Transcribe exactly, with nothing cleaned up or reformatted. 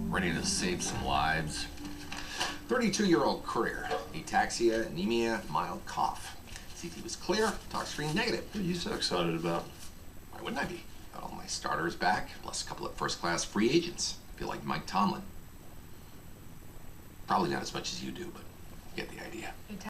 ready to save some lives. thirty-two-year-old career, ataxia, anemia, mild cough. C T was clear, tox screen negative. What are you so excited about? Why wouldn't I be? Got all my starters back, plus a couple of first-class free agents. Feel like Mike Tomlin. Probably not as much as you do, but you get the idea.